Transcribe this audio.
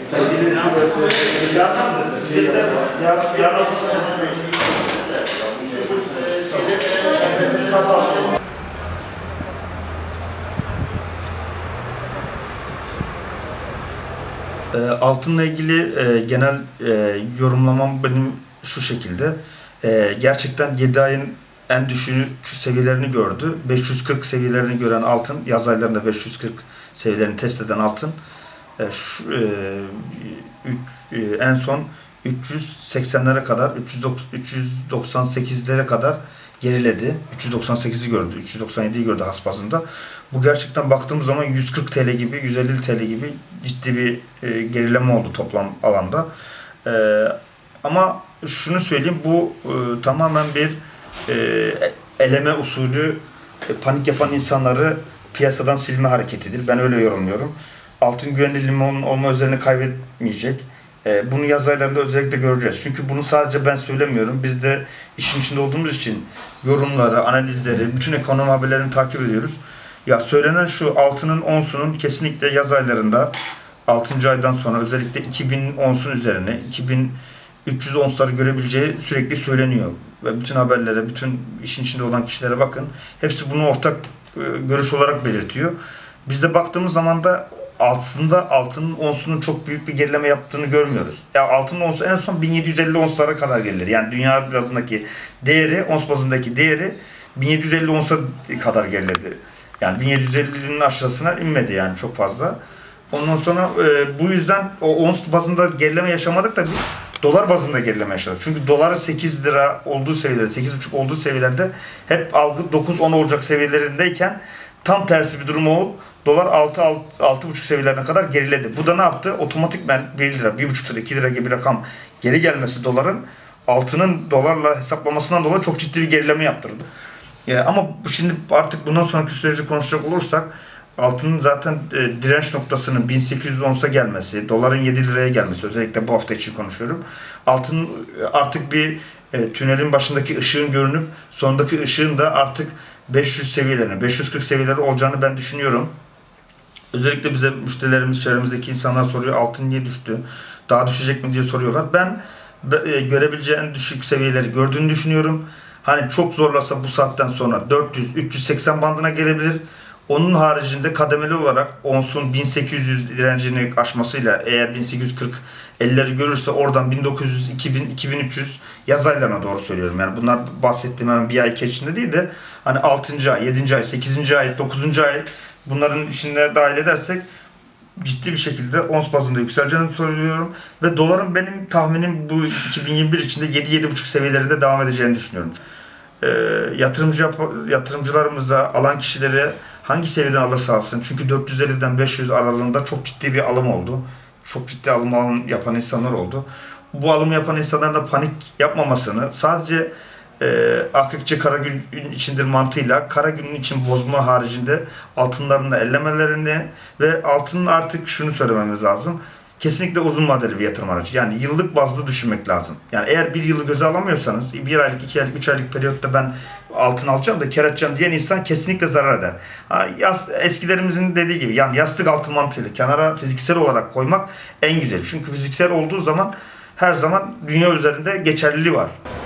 Altınla ilgili genel yorumlamam benim şu şekilde. Gerçekten 7 ayın en düşük seviyelerini gördü. 540 seviyelerini gören altın, yaz aylarında 540 seviyelerini test eden altın en son 380'lere kadar, 398'lere kadar geriledi. 398'i gördü, 397'yi gördü has bazında. Bu gerçekten baktığımız zaman 140 TL gibi, 150 TL gibi ciddi bir gerileme oldu toplam alanda. Ama şunu söyleyeyim, bu tamamen bir eleme usulü, panik yapan insanları piyasadan silme hareketidir. Ben öyle yorumluyorum. Altın güvenilirliği olma özelliğini kaybetmeyecek. Bunu yaz aylarında özellikle göreceğiz. Çünkü bunu sadece ben söylemiyorum. Biz de işin içinde olduğumuz için yorumları, analizleri, bütün ekonomi haberlerini takip ediyoruz. Ya söylenen şu, altının onsunun kesinlikle yaz aylarında 6. aydan sonra özellikle 2000 onsun üzerine 2300 onsları görebileceği sürekli söyleniyor. Ve bütün haberlere, bütün işin içinde olan kişilere bakın. Hepsi bunu ortak görüş olarak belirtiyor. Biz de baktığımız zaman da aslında altının onsunun çok büyük bir gerileme yaptığını görmüyoruz. Ya altının onsu en son 1750 onslara kadar geriledi. Yani dünya bazındaki değeri, ons bazındaki değeri 1750 onsa kadar geriledi. Yani 1750'nin aşağısına inmedi yani çok fazla. Ondan sonra bu yüzden o ons bazında gerileme yaşamadık da biz dolar bazında gerileme yaşadık. Çünkü dolar 8 lira olduğu seviyelerde, 8,5 olduğu seviyelerde hep algı 9-10 olacak seviyelerindeyken tam tersi bir durum olup dolar 6-6,5 seviyelerine kadar geriledi. Bu da ne yaptı? Otomatikmen 1 lira, 1,5 lira, 2 lira gibi bir rakam geri gelmesi doların altının dolarla hesaplamasından dolayı çok ciddi bir gerileme yaptırdı. Ama şimdi artık bundan sonraki süreci konuşacak olursak altının zaten direnç noktasının 1800 onsa gelmesi, doların 7 liraya gelmesi, özellikle bu hafta için konuşuyorum. Altın artık bir tünelin başındaki ışığın görünüp sondaki ışığın da artık 500 seviyelerine, 540 seviyeleri olacağını ben düşünüyorum. Özellikle bize müşterilerimiz, çevremizdeki insanlar soruyor, altın niye düştü, daha düşecek mi diye soruyorlar. Ben görebileceği en düşük seviyeleri gördüğünü düşünüyorum. Hani çok zorlasa bu saatten sonra 400-380 bandına gelebilir. Onun haricinde kademeli olarak onsun 1800 direncini aşmasıyla eğer 1840 elleri görürse oradan 1900, 2000, 2300 yaz aylarına doğru söylüyorum. Yani bunlar bahsettiğim hemen bir ay içinde değil de hani 6. ay, 7. ay, 8. ay, 9. ay bunların içine dahil edersek ciddi bir şekilde ons bazında yükseleceğini söylüyorum. Ve doların benim tahminim bu 2021 içinde 7-7,5 seviyelerinde devam edeceğini düşünüyorum. Yatırımcılarımıza, alan kişilere hangi seviyeden alırsa alsın. Çünkü 450'den 500 aralığında çok ciddi bir alım oldu. Çok ciddi alım yapan insanlar oldu. Bu alım yapan insanların da panik yapmamasını, sadece akıkçı kara gün içindir mantığıyla kara günün için bozma haricinde altınlarını ellemelerini ve altının artık şunu söylememiz lazım. Kesinlikle uzun vadeli bir yatırım aracı. Yani yıllık bazlı düşünmek lazım. Yani eğer bir yılı göze alamıyorsanız, 1 aylık, 2 aylık, 3 aylık periyotta ben altın alacağım da kar edeceğim diyen insan kesinlikle zarar eder. Eskilerimizin dediği gibi yani yastık altı mantığıyla kenara fiziksel olarak koymak en güzeli. Çünkü fiziksel olduğu zaman her zaman dünya üzerinde geçerliliği var.